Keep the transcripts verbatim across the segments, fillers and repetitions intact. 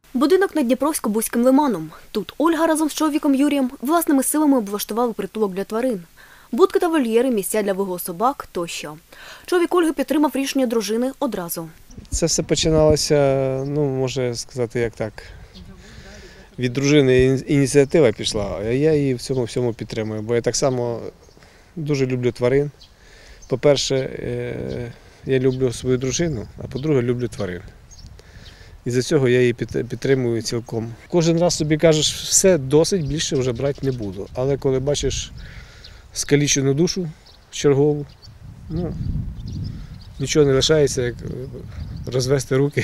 Будинок над Дніпровсько-Бузьким лиманом. Тут Ольга разом з чоловіком Юрієм власними силами облаштували притулок для тварин. Будки та вольєри, місця для вигулу собак тощо. Чоловік Ольги підтримав рішення дружини одразу. Це все починалося, ну, можна сказати, як так. Від дружини ініціатива пішла, а я її в цьому всьому підтримую, бо я так само дуже люблю тварин. По-перше, я люблю свою дружину, а по-друге, люблю тварин. І за цього я її підтримую цілком. Кожен раз собі кажеш, все, досить, більше вже брати не буду. Але коли бачиш скалічену душу чергову, ну, нічого не лишається, як розвести руки,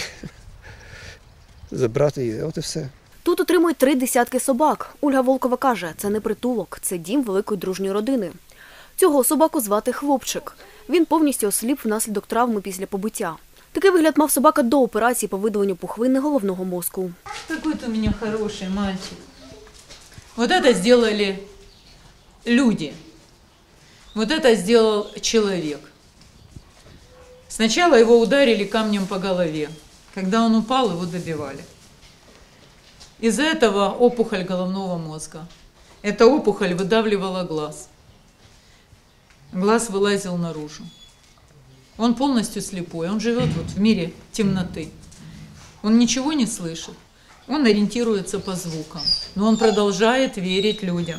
забрати її, от і все. Тут отримують три десятки собак. Ольга Волкова каже, це не притулок, це дім великої дружньої родини. Цього собаку звати Хлопчик. Він повністю осліп внаслідок травми після побиття. Такий вигляд мав собака до операції по видаленню пухлини головного мозку. Какой ты у меня хороший мальчик. Вот это сделали люди. Вот это сделал человек. Сначала его ударили камнем по голове. Когда он упал, его добивали. Из-за этого опухоль головного мозга. Эта опухоль выдавливала глаз. Глаз вылазил наружу. Он полностью слепой, он живет вот в мире темноты. Он ничего не слышит, он ориентируется по звукам, но он продолжает верить людям.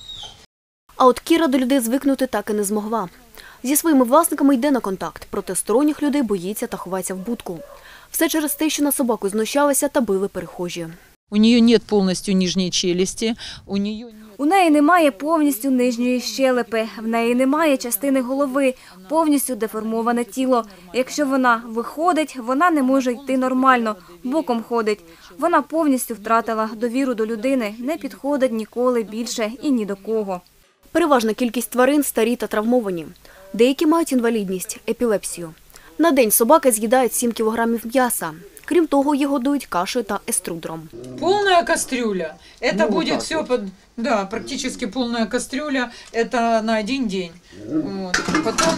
А от Кіра до людей звикнути так і не змогла. Зі своїми власниками йде на контакт, проте сторонніх людей боїться та ховається в будку. Все через те, що на собаку знущалися та били перехожі. У нее нет полностью нижней челюсти, у нее нет... У неї немає повністю нижньої щелепи, в неї немає частини голови, повністю деформоване тіло. Якщо вона виходить, вона не може йти нормально, боком ходить. Вона повністю втратила довіру до людини, не підходить ніколи більше і ні до кого. Переважна кількість тварин старі та травмовані. Деякі мають інвалідність, епілепсію. На день собаки з'їдають сім кілограмів м'яса. Крім того, їх годують кашею та еструдером. Полная кастрюля. Это ну, будет все, вот. под, да, практически полная кастрюля. Это на один день. Вот. Потом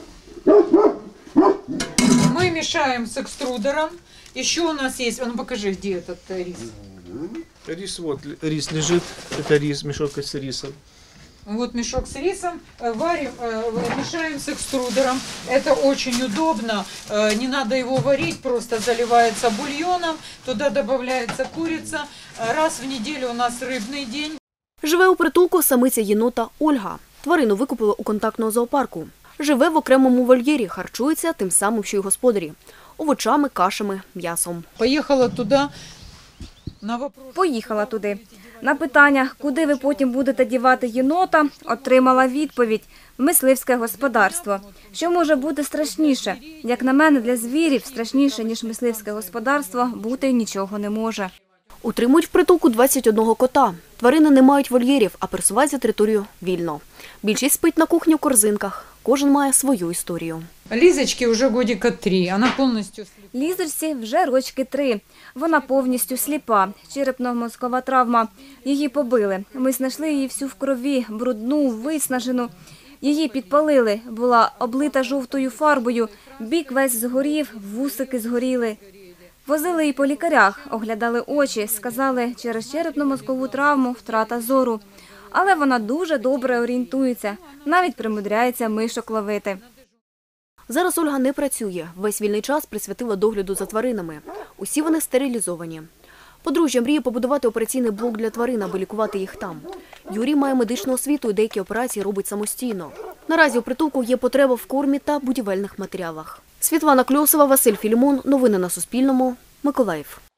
мы мешаем с экструдером. Еще у нас есть, ну покажи, где этот рис. Рис, вот, рис лежит, это рис, мешок с рисом. Вот мешок с рисом, варим, мешаем с экструдером. Это очень удобно, не надо его варить, просто заливается бульоном, туда добавляется курица. Раз в неделю у нас рыбный день. Живе у притулку самиця єнота Ольга. Тварину викупили у контактного зоопарку. Живе в окремому вольєрі, харчується тим самим, що й господарі. Овочами, кашами, м'ясом. Поїхала туди. Поїхала туди. На питання, куди ви потім будете дівати єнота, отримала відповідь – в мисливське господарство. Що може бути страшніше? Як на мене, для звірів страшніше, ніж мисливське господарство, бути нічого не може. Утримують в притулку двадцять одного кота. Тварини не мають вольєрів, а пересуваються територію вільно. Більшість спить на кухні в корзинках. Кожен має свою історію. Лізочці вже годика три, вона повністю сліпа. Лізочці вже рочки три. Вона повністю сліпа, черепно-мозкова травма. Її побили. Ми знайшли її всю в крові, брудну, виснажену. Її підпалили, була облита жовтою фарбою, бік весь згорів, вусики згоріли. Возили її по лікарях, оглядали очі, сказали, через черепно-мозкову травму втрата зору. Але вона дуже добре орієнтується, навіть примудряється мишок ловити. Зараз Ольга не працює. Весь вільний час присвятила догляду за тваринами. Усі вони стерилізовані. Подружжя мріє побудувати операційний блок для тварин, аби лікувати їх там. Юрій має медичну освіту і деякі операції робить самостійно. Наразі у притулку є потреба в кормі та будівельних матеріалах. Світлана Кльосова, Василь Філімон. Новини на Суспільному. Миколаїв.